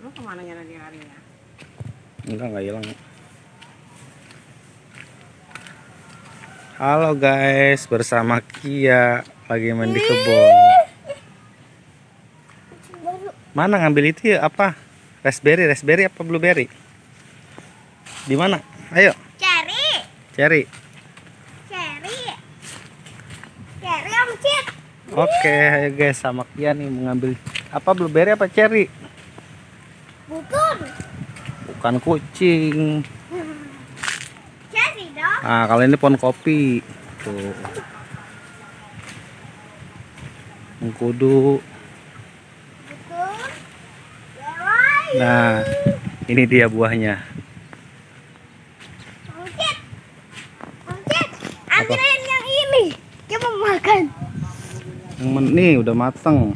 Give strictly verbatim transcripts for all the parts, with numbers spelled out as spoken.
Lu kemana nya lagi larinya? Enggak, enggak hilang. Halo guys, bersama Kia lagi mandi kebun. Mana ngambil itu ya? Apa? Raspberry, raspberry apa blueberry? Di mana? Ayo. Cherry. Cherry. Cherry. Cherry Om Cit. Oke, ayo guys, sama Kia nih mengambil apa, blueberry apa cherry? Bukan. Bukan kucing. Cherry dong. Nah, kalau ini pohon kopi. Tuh. Mengkudu. Bukan. Lewai. Nah, ini dia buahnya. Om Cit. Om Cit, ambilin yang ini. Dia mau makan. Yang men- nih udah mateng.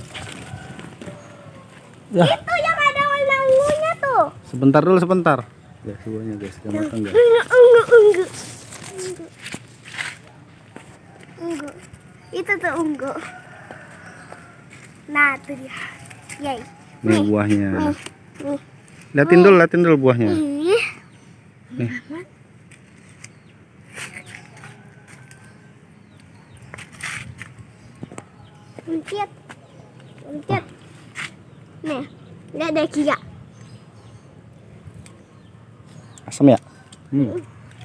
Ya, Itu yang ada warna ungunya tuh. sebentar dulu sebentar. Guys, buahnya guys, udah mateng guys. Ungu, ungu, ungu. Ungu. Ungu. Itu tuh ungu. Nah, itu dia. Yay. Nih buahnya. Nih. Nih. Liatin dulu, liatin dulu buahnya. Ih. Nih. Uncit. Uncit. Nih, lihat ada Kia. Asam ya? Hmm.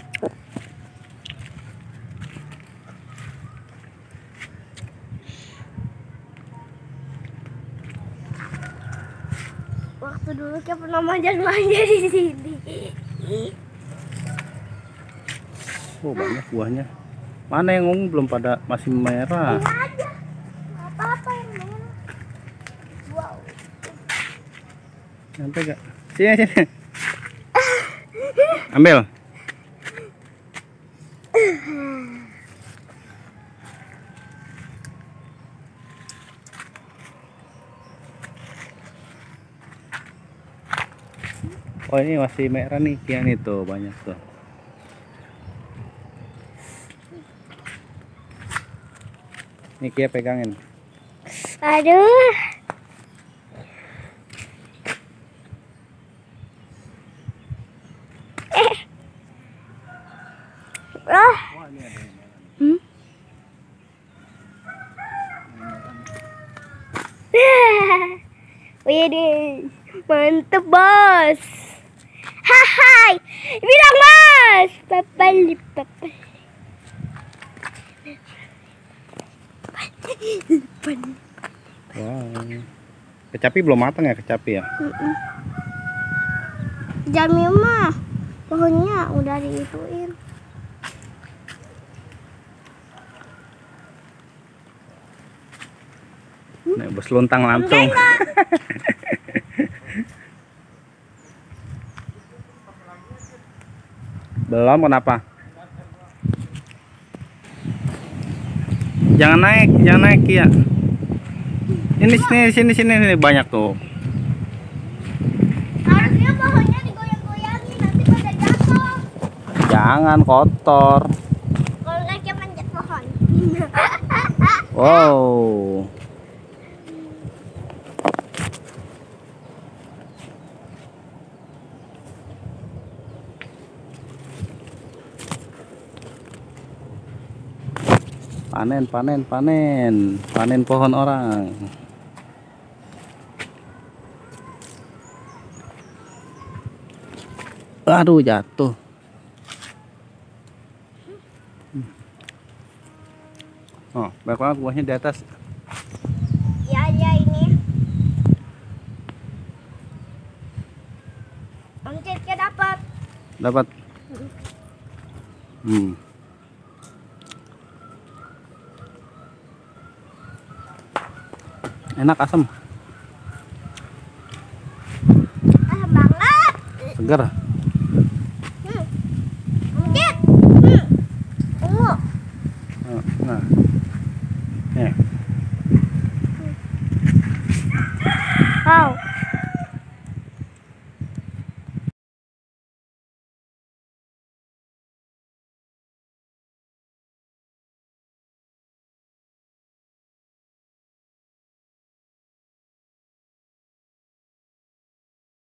Waktu dulu Kia pernah manja-manja di sini. Oh, banyak buahnya. Mana yang ungu belum pada, masih merah. Ini aja. Nggak apa-apa yang mana. Wow. Sampai gak? Sini, sini. Ambil. Oh, ini masih merah nih, kian itu banyak tuh. Ini Kia pegangin. Aduh. Eh. Oh. Hmm? Widih, mantep bos. Hai, bilang mas. Papali papali. Wow. Kecapi belum matang ya, kecapi ya? Jamnya mah pohonnya udah diituin. Nih, bos lontang langsung. Belum, kenapa? Jangan naik, jangan naik ya. Ini sini sini sini ini banyak tuh. Harusnya pohonnya digoyang-goyangin nanti pada jatuh. Jangan kotor. Kalau nggak dia manjat pohon. Wow. Panen, panen, panen, panen pohon orang. Aduh, jatuh. Oh, banyak banget buahnya di atas. Ya ya ini. Om Citnya dapat. Dapat. Hmm. Enak, asam. Ah, banget. Segar.